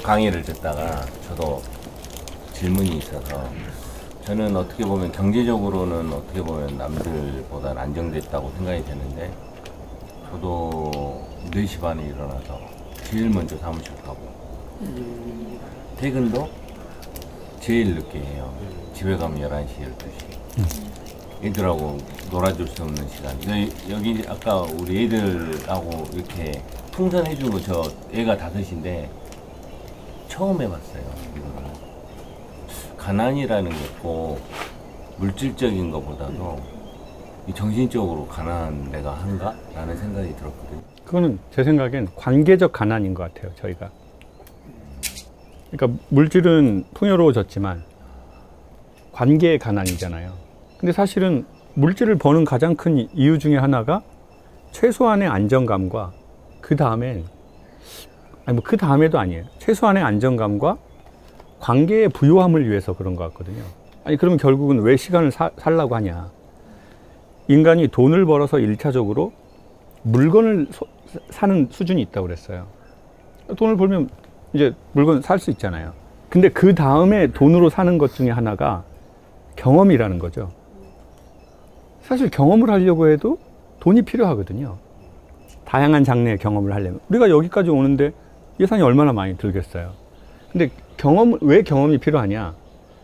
강의를 듣다가 저도 질문이 있어서 저는 어떻게 보면 경제적으로는 어떻게 보면 남들보다는 안정됐다고 생각이 되는데 저도 4시 반에 일어나서 제일 먼저 사무실 가고 퇴근도 제일 늦게 해요. 집에 가면 11시, 12시. 애들하고 놀아줄 수 없는 시간. 여기 아까 우리 애들하고 이렇게 풍선해준 거 저 애가 5인데 처음 해봤어요. 이거는. 가난이라는 게 꼭 물질적인 것보다도 이 정신적으로 가난한 내가 한가? 라는 생각이 들었거든요. 그거는 제 생각엔 관계적 가난인 것 같아요, 저희가. 그러니까 물질은 풍요로워졌지만 관계의 가난이잖아요. 근데 사실은 물질을 버는 가장 큰 이유 중에 하나가 최소한의 안정감과 그 다음엔, 아니 뭐 그 다음에도 아니에요. 최소한의 안정감과 관계의 부요함을 위해서 그런 것 같거든요. 아니 그러면 결국은 왜 시간을 살라고 하냐. 인간이 돈을 벌어서 1차적으로 물건을 사는 수준이 있다고 그랬어요. 돈을 벌면 이제 물건 살 수 있잖아요. 근데 그 다음에 돈으로 사는 것 중에 하나가 경험이라는 거죠. 사실 경험을 하려고 해도 돈이 필요하거든요. 다양한 장르의 경험을 하려면. 우리가 여기까지 오는데 예산이 얼마나 많이 들겠어요. 근데 왜 경험이 필요하냐?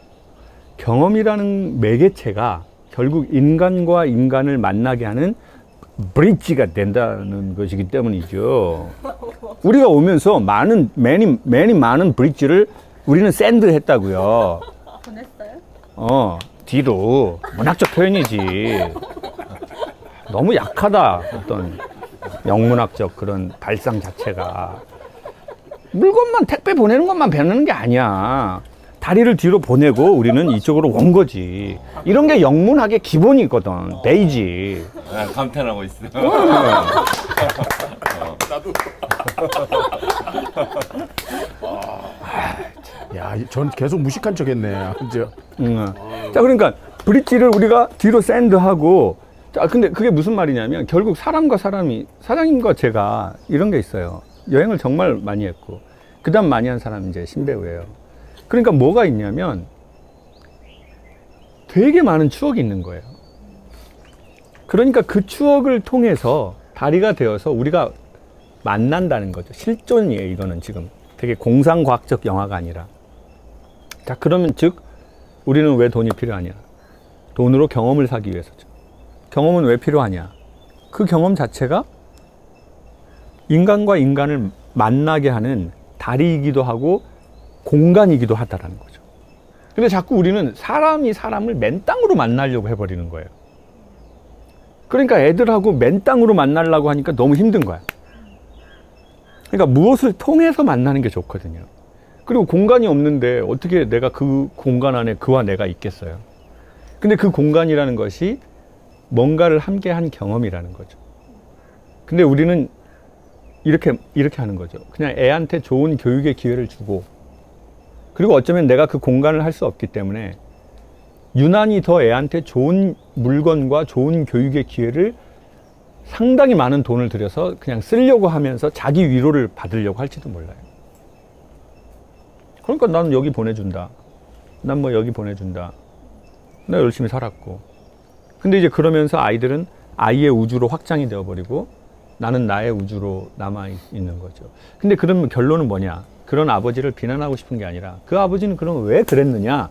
경험이라는 매개체가 결국 인간과 인간을 만나게 하는 브릿지가 된다는 것이기 때문이죠. 우리가 오면서 많이 많은 브릿지를 우리는 샌드했다고요. 보냈어요? 뒤로. 문학적 표현이지. 너무 약하다. 어떤 영문학적 그런 발상 자체가. 물건만 택배 보내는 것만 배우는 게 아니야. 다리를 뒤로 보내고 우리는 이쪽으로 온 거지. 이런 게 영문학의 기본이거든. 베이지. 감탄하고 있어. 나도. 야, 전 계속 무식한 척했네. 그죠? 자, 그러니까 브릿지를 우리가 뒤로 샌드하고. 자, 근데 그게 무슨 말이냐면 결국 사람과 사람이, 사장님과 제가 이런 게 있어요. 여행을 정말 많이 했고 그 다음 많이 한 사람이 이제 신배우예요. 그러니까 뭐가 있냐면 되게 많은 추억이 있는 거예요. 그러니까 그 추억을 통해서 다리가 되어서 우리가 만난다는 거죠. 실존이에요. 이거는 지금 되게 공상과학적 영화가 아니라. 자, 그러면 즉 우리는 왜 돈이 필요하냐? 돈으로 경험을 사기 위해서죠. 경험은 왜 필요하냐? 그 경험 자체가 인간과 인간을 만나게 하는 다리이기도 하고 공간이기도 하다라는 거죠. 근데 자꾸 우리는 사람이 사람을 맨 땅으로 만나려고 해버리는 거예요. 그러니까 애들하고 맨 땅으로 만나려고 하니까 너무 힘든 거야. 그러니까 무엇을 통해서 만나는 게 좋거든요. 그리고 공간이 없는데 어떻게 내가 그 공간 안에 그와 내가 있겠어요. 근데 그 공간이라는 것이 뭔가를 함께 한 경험이라는 거죠. 근데 우리는 이렇게 하는 거죠. 그냥 애한테 좋은 교육의 기회를 주고, 그리고 어쩌면 내가 그 공간을 할 수 없기 때문에 유난히 더 애한테 좋은 물건과 좋은 교육의 기회를 상당히 많은 돈을 들여서 그냥 쓰려고 하면서 자기 위로를 받으려고 할지도 몰라요. 그러니까 나는 여기 보내준다. 난 뭐 여기 보내준다. 나 열심히 살았고. 근데 이제 그러면서 아이들은 아이의 우주로 확장이 되어버리고 나는 나의 우주로 남아있는 거죠. 근데 그러면 결론은 뭐냐? 그런 아버지를 비난하고 싶은 게 아니라 그 아버지는 그럼 왜 그랬느냐?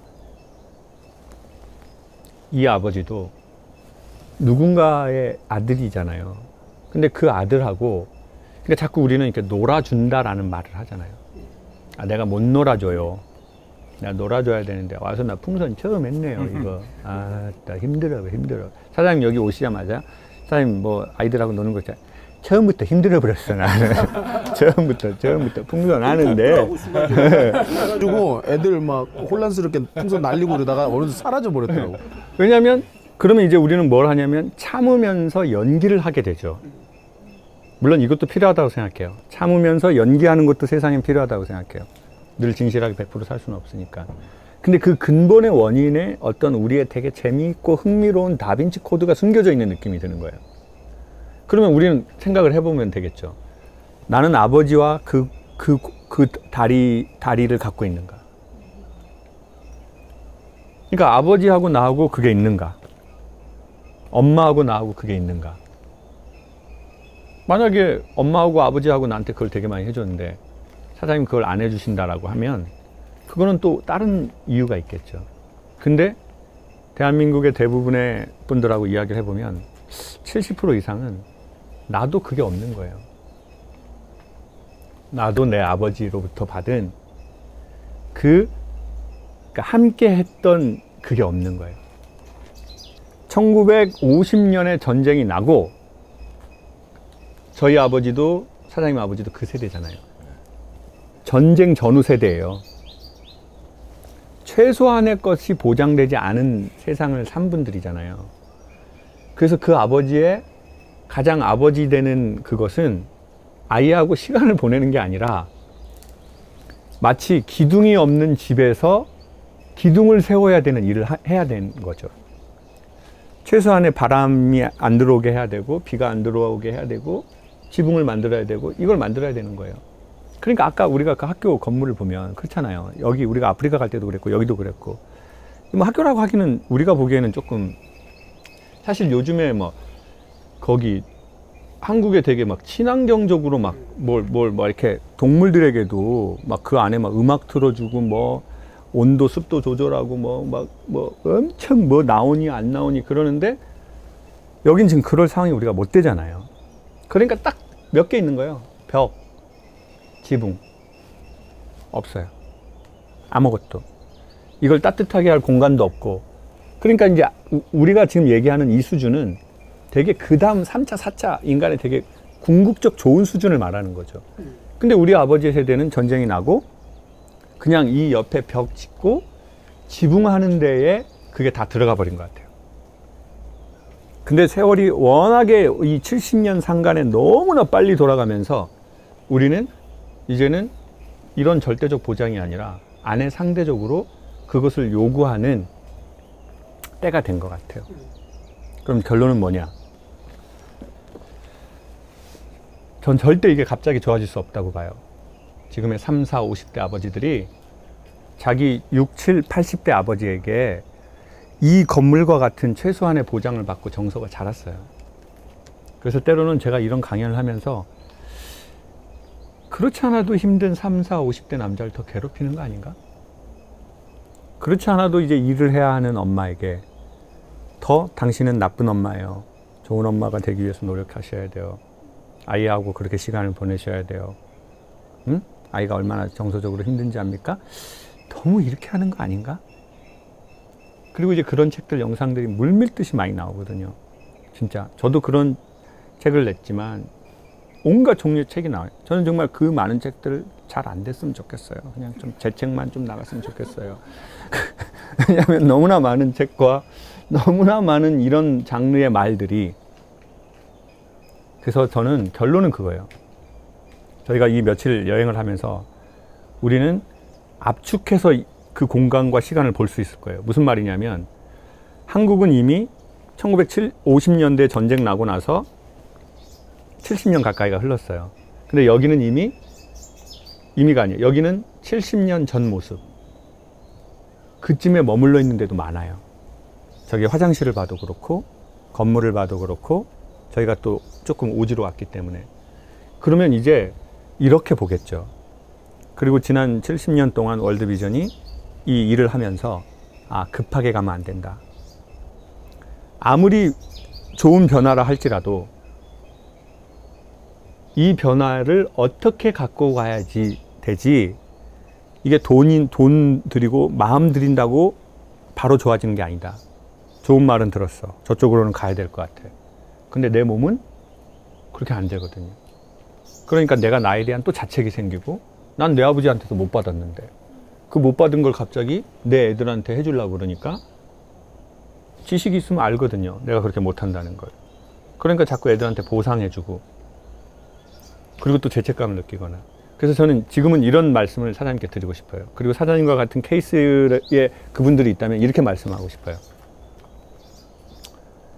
이 아버지도 누군가의 아들이잖아요. 근데 그 아들하고, 그러니까 자꾸 우리는 이렇게 놀아준다라는 말을 하잖아요. 아, 내가 못 놀아줘요. 내가 놀아줘야 되는데 와서 나 풍선 처음 했네요, 이거. 아, 나 힘들어. 사장님 여기 오시자마자 사장님 뭐 아이들하고 노는 거 있잖아요. 처음부터 힘들어 버렸어, 나는. 처음부터 풍선 하는데. 그래가지고 애들 막 혼란스럽게 풍선 날리고 그러다가 어느새 사라져 버렸더라고. 왜냐면 그러면 이제 우리는 뭘 하냐면 참으면서 연기를 하게 되죠. 물론 이것도 필요하다고 생각해요. 참으면서 연기하는 것도 세상엔 필요하다고 생각해요. 늘 진실하게 100% 살 수는 없으니까. 근데 그 근본의 원인에 어떤 우리의 되게 재미있고 흥미로운 다빈치 코드가 숨겨져 있는 느낌이 드는 거예요. 그러면 우리는 생각을 해보면 되겠죠. 나는 아버지와 그 그 다리를 갖고 있는가? 그러니까 아버지하고 나하고 그게 있는가? 엄마하고 나하고 그게 있는가? 만약에 엄마하고 아버지하고 나한테 그걸 되게 많이 해줬는데 사장님 그걸 안 해주신다라고 하면 그거는 또 다른 이유가 있겠죠. 근데 대한민국의 대부분의 분들하고 이야기를 해보면 70% 이상은 나도 그게 없는 거예요. 나도 내 아버지로부터 받은 그러니까 함께 했던 그게 없는 거예요. 1950년에 전쟁이 나고 저희 아버지도 사장님 아버지도 그 세대잖아요. 전쟁 전후 세대예요. 최소한의 것이 보장되지 않은 세상을 산 분들이잖아요. 그래서 그 아버지의 가장 아버지 되는 그것은 아이하고 시간을 보내는 게 아니라 마치 기둥이 없는 집에서 기둥을 세워야 되는 일을 해야 되는 거죠. 최소한의 바람이 안 들어오게 해야 되고 비가 안 들어오게 해야 되고 지붕을 만들어야 되고 이걸 만들어야 되는 거예요. 그러니까 아까 우리가 그 학교 건물을 보면 그렇잖아요. 여기 우리가 아프리카 갈 때도 그랬고 여기도 그랬고 뭐 학교라고 하기는 우리가 보기에는 조금 사실 요즘에 뭐 거기 한국에 되게 막 친환경적으로 막 뭘 이렇게 동물들에게도 막 그 안에 막 음악 틀어주고 뭐 온도 습도 조절하고 뭐 엄청 뭐 나오니 안 나오니 그러는데 여긴 지금 그럴 상황이 우리가 못 되잖아요. 그러니까 딱 몇 개 있는 거예요. 벽, 지붕 없어요. 아무것도. 이걸 따뜻하게 할 공간도 없고. 그러니까 이제 우리가 지금 얘기하는 이 수준은 되게 그 다음 3차, 4차 인간의 되게 궁극적 좋은 수준을 말하는 거죠. 근데 우리 아버지 세대는 전쟁이 나고 그냥 이 옆에 벽 짓고 지붕하는 데에 그게 다 들어가 버린 것 같아요. 근데 세월이 워낙에 이 70년 상간에 너무나 빨리 돌아가면서 우리는 이제는 이런 절대적 보장이 아니라 안에 상대적으로 그것을 요구하는 때가 된 것 같아요. 그럼 결론은 뭐냐? 전 절대 이게 갑자기 좋아질 수 없다고 봐요. 지금의 3, 4, 50대 아버지들이 자기 6, 7, 80대 아버지에게 이 건물과 같은 최소한의 보장을 받고 정서가 자랐어요. 그래서 때로는 제가 이런 강연을 하면서 그렇지 않아도 힘든 3, 4, 50대 남자를 더 괴롭히는 거 아닌가? 그렇지 않아도 이제 일을 해야 하는 엄마에게 더 당신은 나쁜 엄마예요. 좋은 엄마가 되기 위해서 노력하셔야 돼요. 아이하고 그렇게 시간을 보내셔야 돼요. 응? 아이가 얼마나 정서적으로 힘든지 압니까? 너무 이렇게 하는 거 아닌가? 그리고 이제 그런 책들, 영상들이 물밀듯이 많이 나오거든요. 진짜. 저도 그런 책을 냈지만 온갖 종류의 책이 나와요. 저는 정말 그 많은 책들 잘 안 됐으면 좋겠어요. 그냥 좀 제 책만 좀 나갔으면 좋겠어요. 왜냐하면 너무나 많은 책과 너무나 많은 이런 장르의 말들이. 그래서 저는 결론은 그거예요. 저희가 이 며칠 여행을 하면서 우리는 압축해서 그 공간과 시간을 볼 수 있을 거예요. 무슨 말이냐면 한국은 이미 1950년대 전쟁 나고 나서 70년 가까이가 흘렀어요. 근데 여기는 이미가 아니에요. 여기는 70년 전 모습. 그쯤에 머물러 있는 데도 많아요. 저기 화장실을 봐도 그렇고 건물을 봐도 그렇고 저희가 또 조금 오지로 왔기 때문에 그러면 이제 이렇게 보겠죠. 그리고 지난 70년 동안 월드비전이 이 일을 하면서 급하게 가면 안 된다. 아무리 좋은 변화라 할지라도 이 변화를 어떻게 갖고 가야지 되지 이게 돈 들이고 마음 들인다고 바로 좋아지는 게 아니다. 좋은 말은 들었어. 저쪽으로는 가야 될 것 같아. 근데 내 몸은 그렇게 안 되거든요. 그러니까 내가 나에 대한 또 자책이 생기고 난 내 아버지한테도 못 받았는데 그 못 받은 걸 갑자기 내 애들한테 해주려고 그러니까 지식이 있으면 알거든요. 내가 그렇게 못한다는 걸. 그러니까 자꾸 애들한테 보상해주고 그리고 또 죄책감을 느끼거나. 그래서 저는 지금은 이런 말씀을 사장님께 드리고 싶어요. 그리고 사장님과 같은 케이스에 그분들이 있다면 이렇게 말씀하고 싶어요.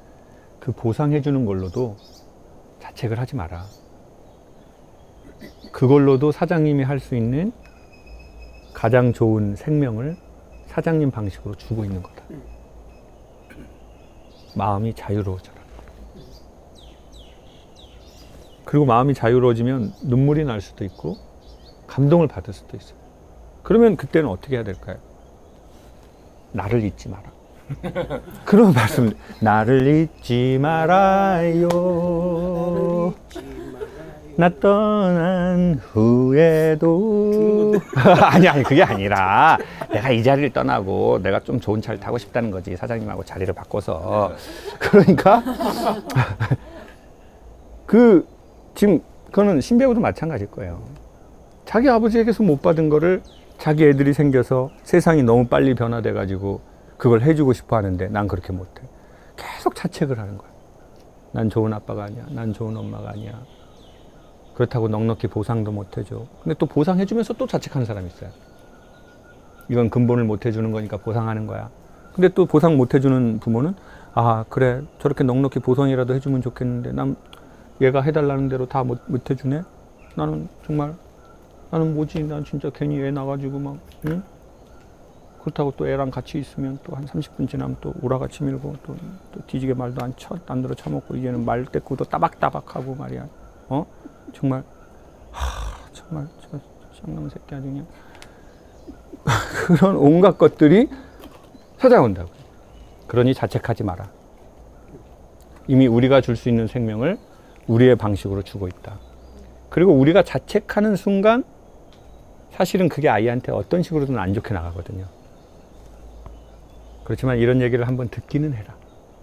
그 보상해주는 걸로도 자책을 하지 마라. 그걸로도 사장님이 할 수 있는 가장 좋은 생명을 사장님 방식으로 주고 있는 거다. 마음이 자유로워져라. 그리고 마음이 자유로워지면 눈물이 날 수도 있고 감동을 받을 수도 있어요. 그러면 그때는 어떻게 해야 될까요? 나를 잊지 마라. 그런 말씀. 나를 잊지 말아요. 나 떠난 후에도. 아니 그게 아니라 내가 이 자리를 떠나고 내가 좀 좋은 차를 타고 싶다는 거지. 사장님하고 자리를 바꿔서. 그러니까 지금 그거는 신배우도 마찬가지일 거예요. 자기 아버지에게서 못 받은 거를 자기 애들이 생겨서 세상이 너무 빨리 변화돼 가지고 그걸 해주고 싶어 하는데 난 그렇게 못해. 계속 자책을 하는 거야. 난 좋은 아빠가 아니야. 난 좋은 엄마가 아니야. 그렇다고 넉넉히 보상도 못 해줘. 근데 또 보상해주면서 또 자책하는 사람이 있어요. 이건 근본을 못 해주는 거니까 보상하는 거야. 근데 또 보상 못 해주는 부모는 아 그래 저렇게 넉넉히 보상이라도 해주면 좋겠는데 난 얘가 해달라는 대로 다 못 해주네. 나는 정말 나는 뭐지? 난 진짜 괜히 애 나가지고 막 응? 그렇다고 또 애랑 같이 있으면 또 한 30분 지나면 또 오라같이 밀고 또 뒤지게 말도 안 들어 처먹고 이제는 말 대꾸도 따박따박하고 말이야. 정말 정말 저 쌍놈 새끼 아주 그냥 그런 온갖 것들이 찾아온다고. 그러니 자책하지 마라. 이미 우리가 줄 수 있는 생명을 우리의 방식으로 주고 있다. 그리고 우리가 자책하는 순간 사실은 그게 아이한테 어떤 식으로든 안 좋게 나가거든요. 그렇지만 이런 얘기를 한번 듣기는 해라.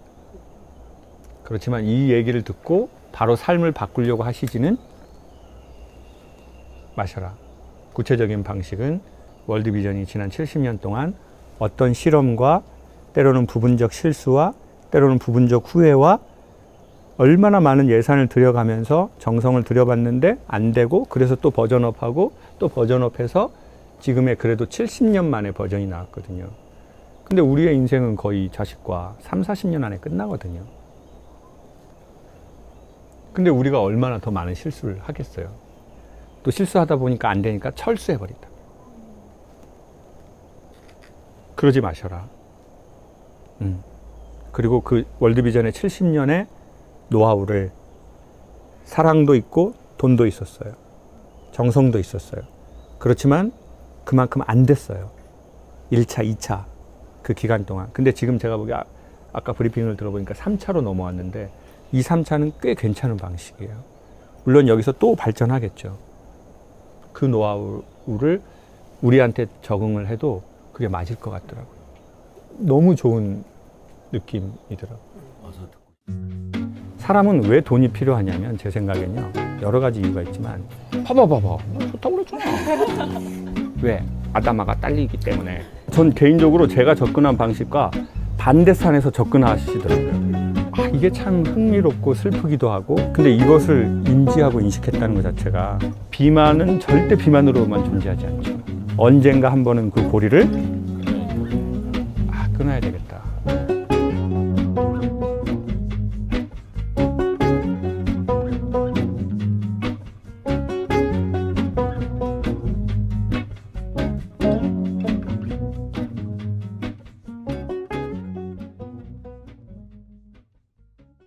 그렇지만 이 얘기를 듣고 바로 삶을 바꾸려고 하시지는 마셔라. 구체적인 방식은 월드비전이 지난 70년 동안 어떤 실험과 때로는 부분적 실수와 때로는 부분적 후회와 얼마나 많은 예산을 들여가면서 정성을 들여봤는데 안 되고 그래서 또 버전업하고 또 버전업해서 지금의 그래도 70년 만에 버전이 나왔거든요. 근데 우리의 인생은 거의 자식과 3, 40년 안에 끝나거든요. 근데 우리가 얼마나 더 많은 실수를 하겠어요. 또 실수하다 보니까 안 되니까 철수해버린다. 그러지 마셔라. 그리고 그 월드비전의 70년의 노하우를 사랑도 있고 돈도 있었어요. 정성도 있었어요. 그렇지만 그만큼 안 됐어요. 1차, 2차 그 기간 동안. 근데 지금 제가 보기에 아까 브리핑을 들어보니까 3차로 넘어왔는데 이 3차는 꽤 괜찮은 방식이에요. 물론 여기서 또 발전하겠죠. 그 노하우를 우리한테 적응을 해도 그게 맞을 것 같더라고요. 너무 좋은 느낌이더라고요. 사람은 왜 돈이 필요하냐면 제 생각엔요. 여러 가지 이유가 있지만 봐봐. 좋다고 그랬잖아. 왜? 아담아가 딸리기 때문에. 전 개인적으로 제가 접근한 방식과 반대산에서 접근하시더라고요. 이게 참 흥미롭고 슬프기도 하고 근데 이것을 인지하고 인식했다는 것 자체가 비만은 절대 비만으로만 존재하지 않죠. 언젠가 한 번은 그 고리를 끊어야 되겠다.